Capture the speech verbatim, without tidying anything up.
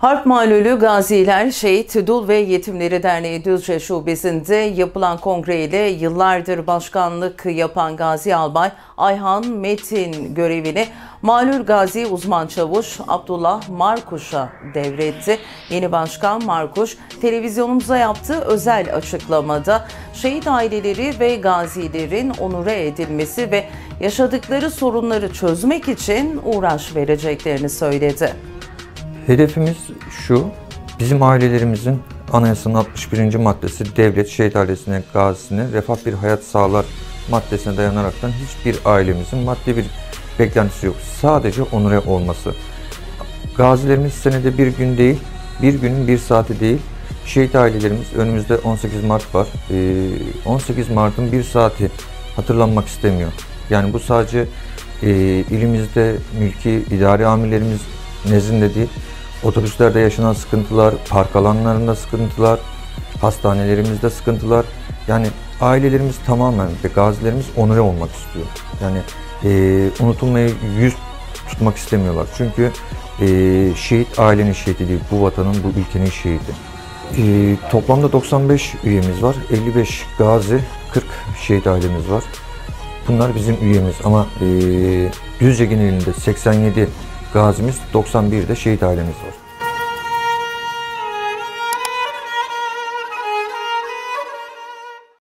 Harp Malulü Gaziler, Şehit, Dul ve Yetimleri Derneği Düzce Şubesi'nde yapılan kongreyle yıllardır başkanlık yapan Gazi Albay Ayhan Metin görevini Malul Gazi Uzman Çavuş Abdullah Markuş'a devretti. Yeni başkan Markuş, televizyonumuza yaptığı özel açıklamada şehit aileleri ve gazilerin onure edilmesi ve yaşadıkları sorunları çözmek için uğraş vereceklerini söyledi. Hedefimiz şu, bizim ailelerimizin anayasanın altmış birinci maddesi devlet, şehit ailesine, gazisine refah bir hayat sağlar maddesine dayanaraktan hiçbir ailemizin maddi bir beklentisi yok. Sadece onure olması. Gazilerimiz senede bir gün değil, bir günün bir saati değil. Şehit ailelerimiz önümüzde on sekiz Mart var. on sekiz Mart'ın bir saati hatırlanmak istemiyor. Yani bu sadece ilimizde mülki idari amirlerimiz nezdinde değil, otobüslerde yaşanan sıkıntılar, park alanlarında sıkıntılar, hastanelerimizde sıkıntılar. Yani ailelerimiz tamamen ve gazilerimiz onure olmak istiyor. Yani e, unutulmaya yüz tutmak istemiyorlar. Çünkü e, şehit ailenin şehidi değil, bu vatanın, bu ülkenin şehidi. E, toplamda doksan beş üyemiz var. elli beş gazi, kırk şehit ailemiz var. Bunlar bizim üyemiz ama e, Düzce genelinde seksen yedi gazimiz, doksan bir de şehit ailemiz var.